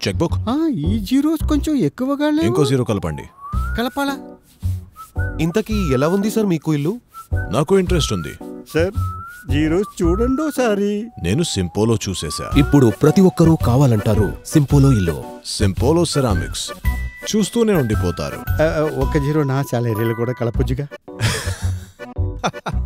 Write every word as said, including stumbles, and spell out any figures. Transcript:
Cheque book. ఈ zeros కొంచెం ఎక్కువగా లేవు. ఇంకో జీరో కలపండి. కలపాలా? ఇంతకీ ఎలా ఉంది సార్ మీకు ఇల్లు? నాకు ఇంట్రెస్ట్ ఉంది సార్, జీరోస్ చూడండి ఒకసారి. నేను సింపోలో చూసేశా. ఇప్పుడు ప్రతి ఒక్కరూ కావాలంటారు సింపోలో ఇల్లు. సింపోలో సెరామిక్స్ చూస్తూనే ఉండిపోతారు. ఆ, ఒక జీరో నా సాలరీలు కూడా కలపొచ్చుగా.